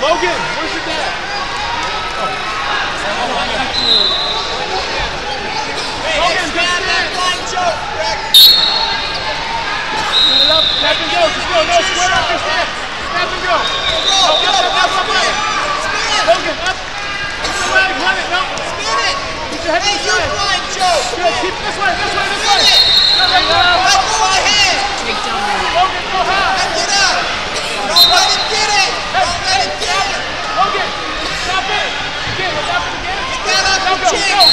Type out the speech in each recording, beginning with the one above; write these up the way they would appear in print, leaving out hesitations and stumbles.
Logan, where's your dad? Logan, get that flying choke, Greg. Set it up, snap and go. Just go, no, square up your step. Snap and go. Logan, up. Keep the leg, run it, no. Spin it. Keep your head to the side. Flying choke. Good, keep this way, this way, this way. Let go of the hand. Logan, go high. Let it up. Don't let him get it. Don't let him get it. Logan, stop it. Again, what's happening again? Get that up your chin. Go.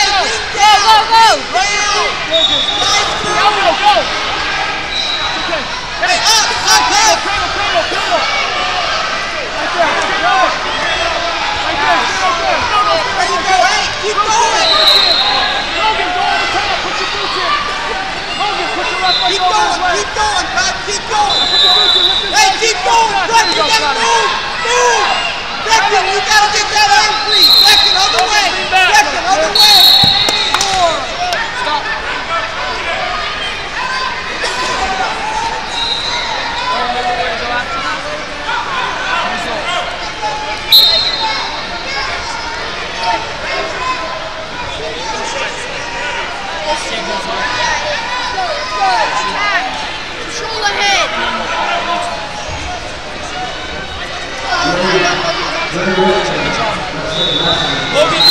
Logan, go. Okay. Hey, up. Cradle. Right there. Go. Right there. There you go. Hey, keep going. Logan, go on the top. Put your boots in. Logan, put your left leg over his leg. Keep going, bud. Keep going. Hey, keep going. Brecken, you gotta move. Brecken, you gotta get that arm free. Brecken, other way. Brecken, other way. Stop. Control ahead. Logan,